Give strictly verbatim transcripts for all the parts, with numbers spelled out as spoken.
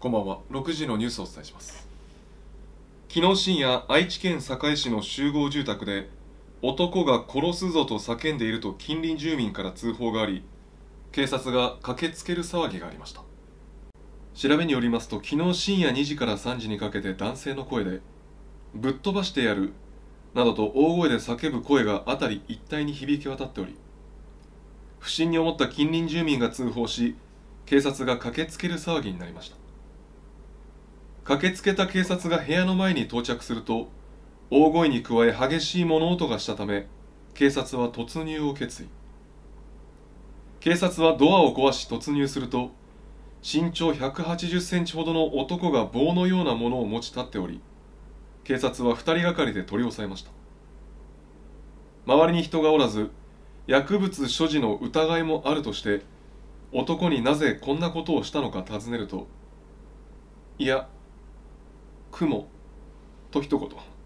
こんばんは。ろくじのニュースをお伝えします。昨日深夜、愛知県堺市の集合住宅で男が殺すぞと叫んでいると近隣住民から通報があり、警察が駆けつける騒ぎがありました。調べによりますと、昨日深夜にじからさんじにかけて男性の声でぶっ飛ばしてやるなどと大声で叫ぶ声が辺り一帯に響き渡っており、不審に思った近隣住民が通報し、警察が駆けつける騒ぎになりました。駆けつけた警察が部屋の前に到着すると、大声に加え激しい物音がしたため、警察は突入を決意。警察はドアを壊し突入すると、身長ひゃくはちじゅっセンチほどの男が棒のようなものを持ち立っており、警察はふたりがかりで取り押さえました。周りに人がおらず、薬物所持の疑いもあるとして、男になぜこんなことをしたのか尋ねると、いや、雲と一言。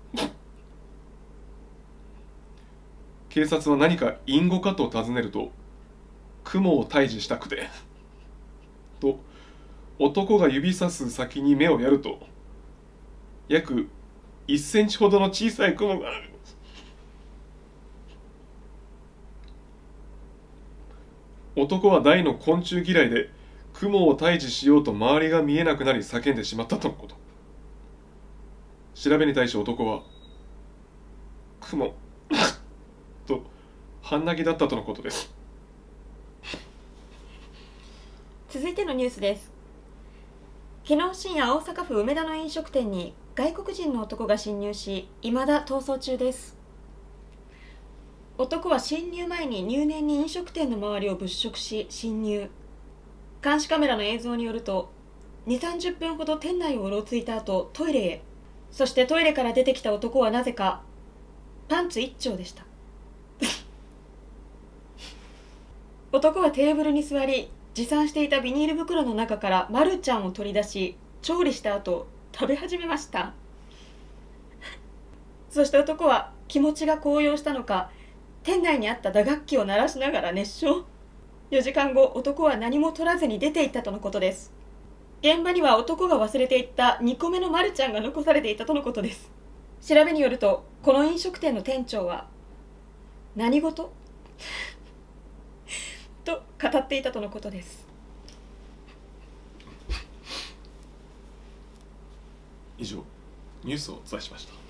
警察は何か隠語かと尋ねると、雲を退治したくてと男が指さす先に目をやると、約いっセンチほどの小さい雲がある。男は大の昆虫嫌いで、雲を退治しようと周りが見えなくなり叫んでしまったとのこと。調べに対し男は、雲と半泣きだったとのことです。 続いてのニュースです。昨日深夜、大阪府梅田の飲食店に外国人の男が侵入し、未だ逃走中です。男は侵入前に入念に飲食店の周りを物色し侵入。監視カメラの映像によると、にじゅうさんじゅっぷんほど店内をうろついた後トイレへ。そしてトイレから出てきた男はなぜかパンツ一丁でした男はテーブルに座り、持参していたビニール袋の中からマルちゃんを取り出し、調理した後食べ始めましたそして男は気持ちが高揚したのか、店内にあった打楽器を鳴らしながら熱唱。よじかんご、男は何も取らずに出て行ったとのことです。現場には男が忘れていったにこめのマルちゃんが残されていたとのことです。調べによると、この飲食店の店長は何事と語っていたとのことです。 以上、ニュースをお伝えしました。